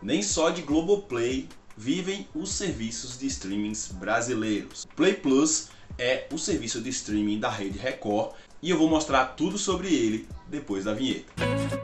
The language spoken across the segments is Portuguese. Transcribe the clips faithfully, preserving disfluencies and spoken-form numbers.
Nem só de Globoplay vivem os serviços de streamings brasileiros. Play Plus é o serviço de streaming da Rede Record e eu vou mostrar tudo sobre ele depois da vinheta.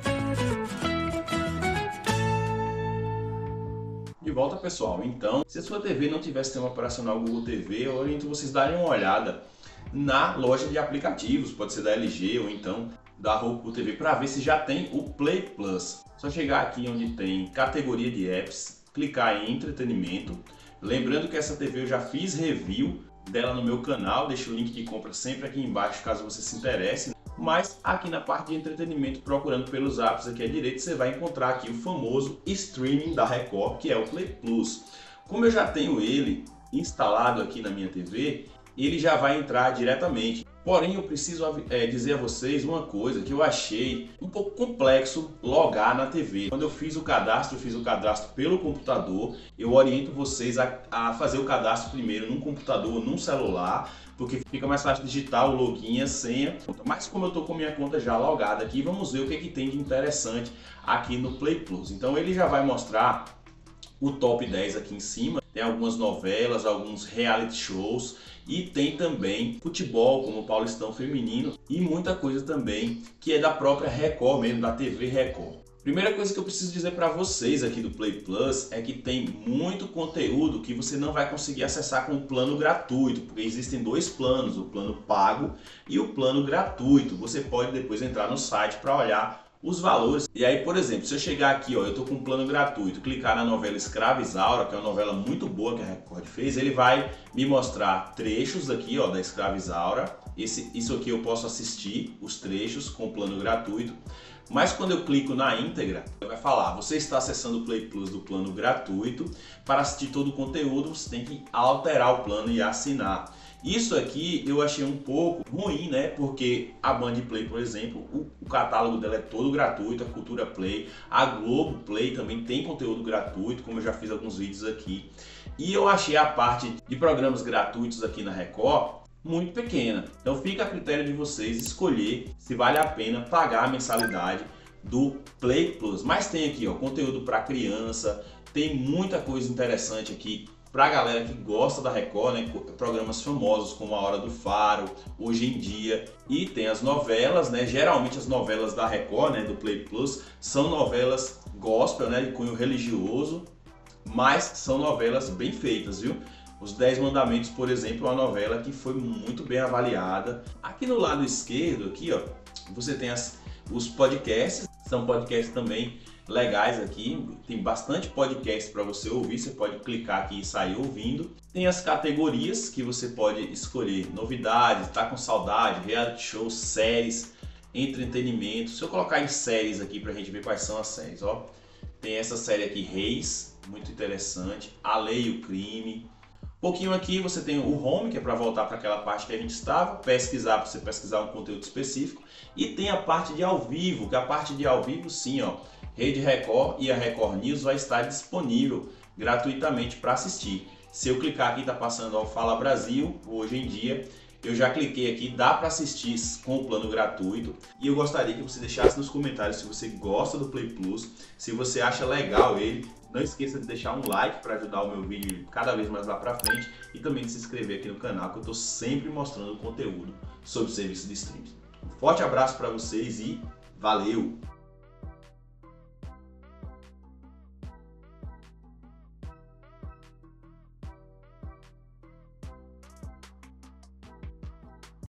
De volta, pessoal. Então, se a sua T V não tiver sistema operacional Google T V, eu oriento vocês darem uma olhada na loja de aplicativos, pode ser da L G ou então da Roku T V, para ver se já tem o Play Plus. Só chegar aqui onde tem categoria de apps, clicar em entretenimento. Lembrando que essa T V eu já fiz review dela no meu canal, deixo o link de compra sempre aqui embaixo caso você se interesse. Mas aqui na parte de entretenimento, procurando pelos apps aqui à direita, você vai encontrar aqui o famoso streaming da Record, que é o Play Plus. Como eu já tenho ele instalado aqui na minha T V, ele já vai entrar diretamente. Porém, eu preciso é, dizer a vocês uma coisa que eu achei um pouco complexo logar na T V. Quando eu fiz o cadastro, eu fiz o cadastro pelo computador. Eu oriento vocês a, a fazer o cadastro primeiro num computador ou num celular, porque fica mais fácil digitar o login e a senha. Mas como eu estou com minha conta já logada aqui, vamos ver o que, é que tem de interessante aqui no Play Plus. Então ele já vai mostrar o top dez aqui em cima. Tem algumas novelas, alguns reality shows e tem também futebol, como o Paulistão Feminino e muita coisa também que é da própria Record mesmo, da T V Record. Primeira coisa que eu preciso dizer para vocês aqui do Play Plus é que tem muito conteúdo que você não vai conseguir acessar com o plano gratuito, porque existem dois planos, o plano pago e o plano gratuito. Você pode depois entrar no site para olhar os valores. E aí, por exemplo, se eu chegar aqui, ó, eu tô com um plano gratuito, clicar na novela Escrava Isaura, que é uma novela muito boa que a Record fez, ele vai me mostrar trechos aqui, ó, da Escrava Isaura. Esse, isso aqui eu posso assistir, os trechos com o plano gratuito. Mas quando eu clico na íntegra, vai falar, você está acessando o Play Plus do plano gratuito. Para assistir todo o conteúdo, você tem que alterar o plano e assinar. Isso aqui eu achei um pouco ruim, né? Porque a Band Play, por exemplo, o, o catálogo dela é todo gratuito, a Cultura Play, a Globo Play também tem conteúdo gratuito, como eu já fiz alguns vídeos aqui. E eu achei a parte de programas gratuitos aqui na Record muito pequena. Então fica a critério de vocês escolher se vale a pena pagar a mensalidade do Play Plus. Mas tem aqui, ó, conteúdo para criança, tem muita coisa interessante aqui pra galera que gosta da Record, né? Programas famosos como A Hora do Faro, Hoje em Dia, e tem as novelas, né? Geralmente as novelas da Record, né, do Play Plus, são novelas gospel, né, de cunho religioso, mas são novelas bem feitas, viu? Os Dez Mandamentos, por exemplo, é uma novela que foi muito bem avaliada. Aqui no lado esquerdo, aqui, ó, você tem as, os podcasts, são podcasts também legais aqui, tem bastante podcast para você ouvir, você pode clicar aqui e sair ouvindo. Tem as categorias que você pode escolher, novidades, tá com saudade, reality shows, séries, entretenimento. Se eu colocar em séries aqui pra gente ver quais são as séries, ó. Tem essa série aqui, Reis, muito interessante, A Lei e o Crime. Um pouquinho aqui você tem o Home, que é para voltar para aquela parte que a gente estava, pesquisar, para você pesquisar um conteúdo específico. E tem a parte de ao vivo, que a parte de ao vivo sim, ó, Rede Record e a Record News vai estar disponível gratuitamente para assistir. Se eu clicar aqui, tá passando ao Fala Brasil, Hoje em Dia. Eu já cliquei aqui, dá para assistir com o plano gratuito. E eu gostaria que você deixasse nos comentários se você gosta do Play Plus, se você acha legal ele. Não esqueça de deixar um like para ajudar o meu vídeo cada vez mais lá para frente e também de se inscrever aqui no canal, que eu estou sempre mostrando conteúdo sobre serviço de streaming. Um forte abraço para vocês e valeu!